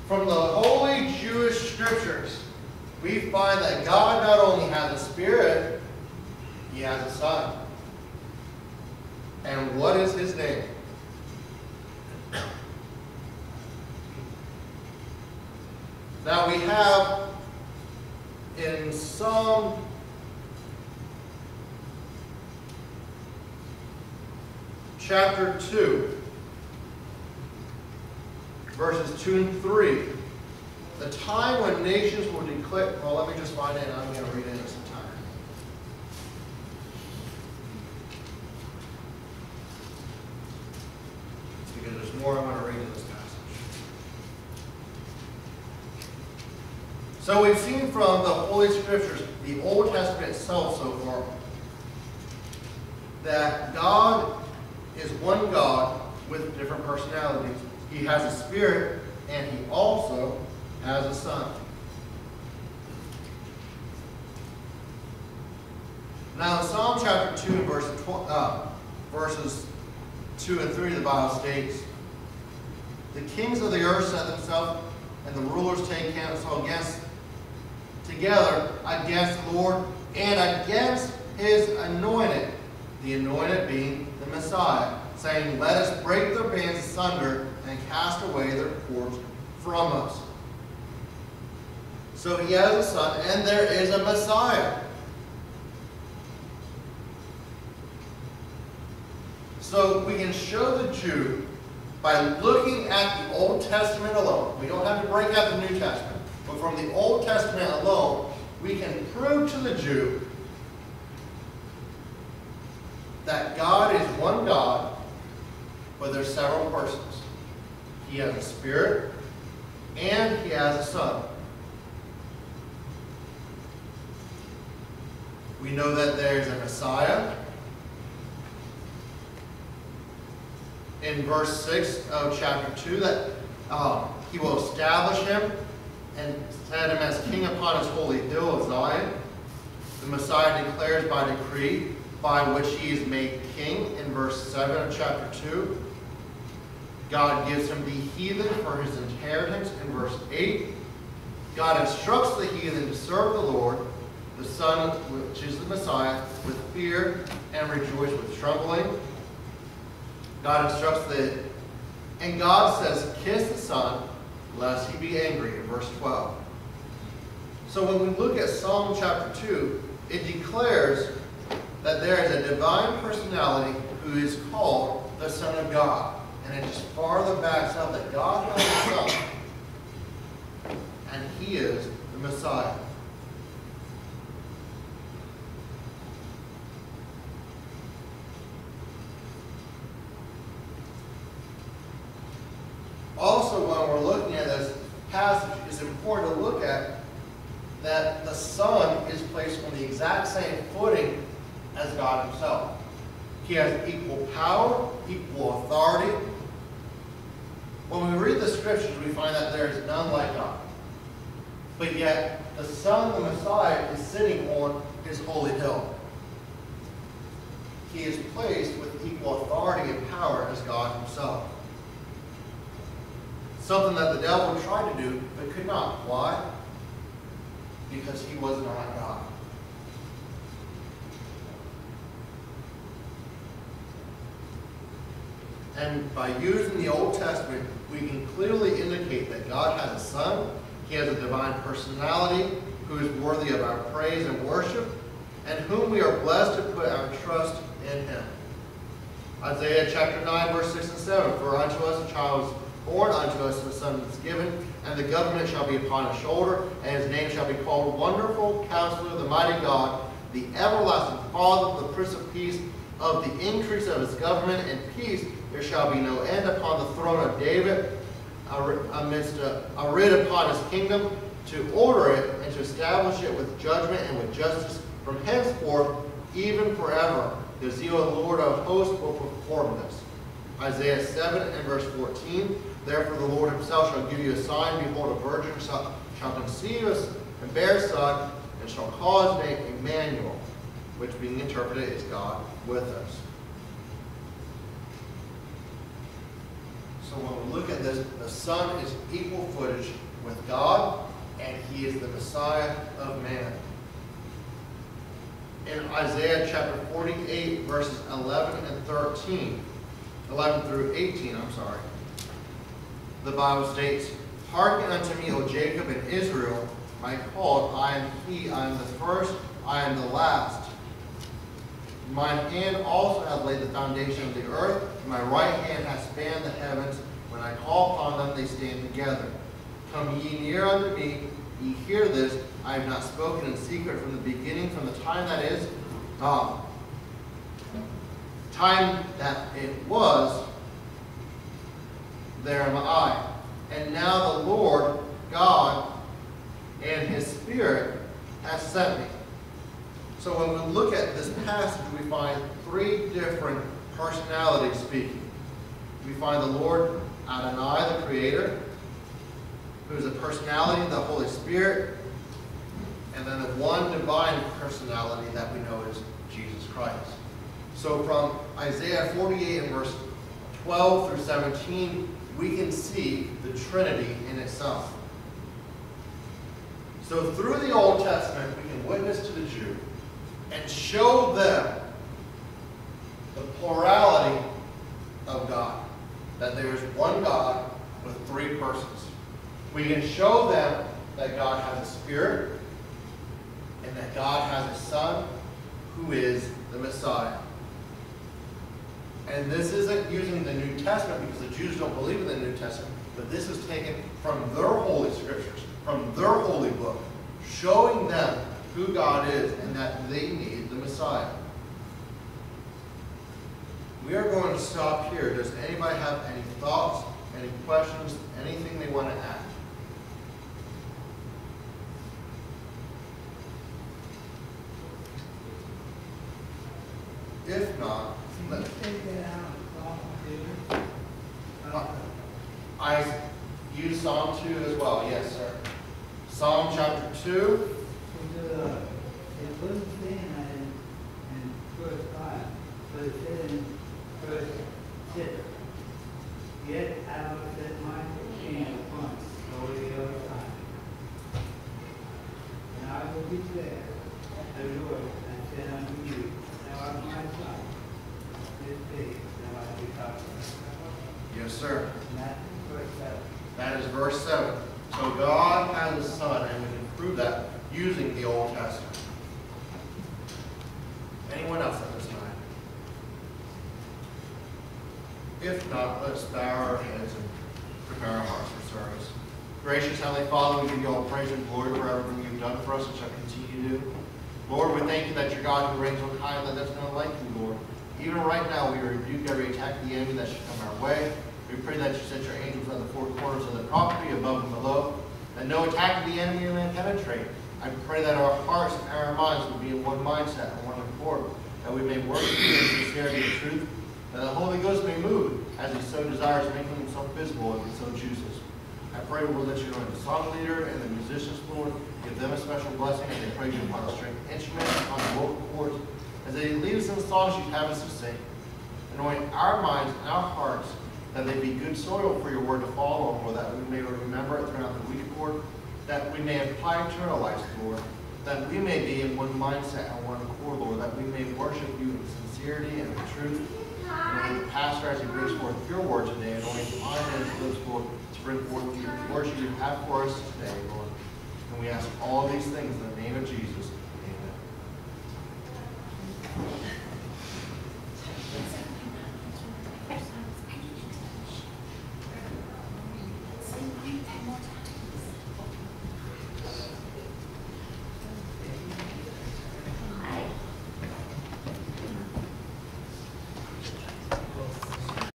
From the holy Jewish scriptures, we find that God not only has a spirit, he has a son. And what is his name? Now we have in Psalm chapter 2, verses 2 and 3, the time when nations will declare, well, let me just find it and I'm going to read it in its entirety. Because there's more I want to read in this passage. So we've seen from the Holy Scriptures, the Old Testament itself so far, that God is one God with different personalities. He has a spirit, and he also has a son. Now in Psalm chapter 2 and verses 2 and 3, the Bible states, the kings of the earth set themselves, and the rulers take counsel together against the Lord and against his anointed, the anointed being the Messiah, saying, let us break their bands asunder and cast away their cords from us. So he has a son, and there is a Messiah. So we can show the Jew by looking at the Old Testament alone. We don't have to break out the New Testament. But from the Old Testament alone, we can prove to the Jew that God is one God, but there's several persons. He has a spirit, and he has a son. We know that there's a Messiah. In verse 6 of chapter 2, that he will establish him and set him as king upon his holy hill of Zion. The Messiah declares by decree by which he is made king in verse 7 of chapter 2. God gives him the heathen for his inheritance in verse 8. God instructs the heathen to serve the Lord, the Son, which is the Messiah, with fear and rejoice with trembling. God instructs and God says, kiss the Son, lest he be angry, in verse 12. So when we look at Psalm chapter 2, it declares that there is a divine personality who is called the Son of God. And it just farther backs up that God has a Son, and he is the Messiah. Also, when we're looking at this passage, it's important to look at that the Son is placed on the exact same footing as God himself. He has equal power, equal authority. When we read the scriptures, we find that there is none like God. But yet, the Son, the Messiah, is sitting on his holy hill. He is placed with equal authority and power as God himself. Something that the devil tried to do, but could not. Why? Because he was not God. And by using the Old Testament, we can clearly indicate that God has a Son, he has a divine personality who is worthy of our praise and worship, and whom we are blessed to put our trust in him. Isaiah chapter 9, verse 6 and 7, for unto us a child is born, unto us a son is given, and the government shall be upon his shoulder, and his name shall be called Wonderful Counselor, the Mighty God, the Everlasting Father, the Prince of Peace. Of the increase of his government and peace there shall be no end upon the throne of David, a writ upon his kingdom, to order it and to establish it with judgment and with justice from henceforth, even forever. The zeal of the Lord of hosts will perform this. Isaiah 7 and verse 14, therefore the Lord himself shall give you a sign, behold, a virgin shall conceive and bear a son, and shall call his name Emmanuel, which being interpreted is God with us. So when we look at this, the Son is equal footage with God, and he is the Messiah of man. In Isaiah chapter 48, verses 11 through 18, the Bible states, "Hearken unto me, O Jacob and Israel, my called, I am he, I am the first, I am the last. Mine hand also hath laid the foundation of the earth, and my right hand hath spanned the heavens. When I call upon them, they stand together. Come ye near unto me, ye hear this. I have not spoken in secret from the beginning, from the time that is, time that it was, there am I. And now the Lord God and his Spirit has sent me." So when we look at this passage, we find three different personalities speaking. We find the Lord Adonai, the Creator, who is a personality, the Holy Spirit, and then the one divine personality that we know is Jesus Christ. So from Isaiah 48 and verse 12 through 17, we can see the Trinity in itself. So through the Old Testament, we can witness to the Jew and show them the plurality of God, that there is one God with three persons. We can show them that God has a Spirit and that God has a Son who is the Messiah. And this isn't using the New Testament because the Jews don't believe in the New Testament, but this is taken from their holy scriptures, from their holy book, showing them who God is and that they need the Messiah. We are going to stop here. Does anybody have any thoughts, any questions, anything they want to add? If not, let's take that out. I use Psalm 2 as well. Yes, sir. Psalm chapter 2. It wasn't saying that in verse 5, but it said in verse 6, "Yet I will set my hand upon over the other side. And I will declare the Lord and said unto you, Thou art my son, this day thou art begotten." Yes, sir. And that's verse 7. That is verse 7. So God has a Son, and we can prove that using the Old Testament. Anyone else at this time? If not, let's bow our heads and prepare our hearts for service. Gracious Heavenly Father, we give you all praise and glory for everything you've done for us and shall continue to do. Lord, we thank you that you're God who reigns on high and that there's none like you, Lord. Even right now, we rebuke every attack of the enemy that should come our way. We pray that you set your angels on the four corners of the property, above and below, that no attack of the enemy may penetrate. I pray that our hearts and our minds will be in one mindset and one accord, that we may worship you in sincerity and truth, that the Holy Ghost may move as he so desires, making himself visible if he so chooses. I pray, Lord, that you anoint the song leader and the musicians, Lord, give them a special blessing as they praise you upon the string instruments, upon the vocal cords, as they lead us in the songs you have us to sing. Anoint our minds and our hearts, that they be good soil for your word to fall on, Lord, that we may remember it throughout the week, Lord, that we may apply eternal life, Lord, that we may be in one mindset and one accord, Lord, that we may worship you in sincerity and in truth. And the pastor, as he brings forth your word today, anoint my hands and lips, Lord, to bring forth the worship you have for us today, Lord. And we ask all these things in the name of Jesus.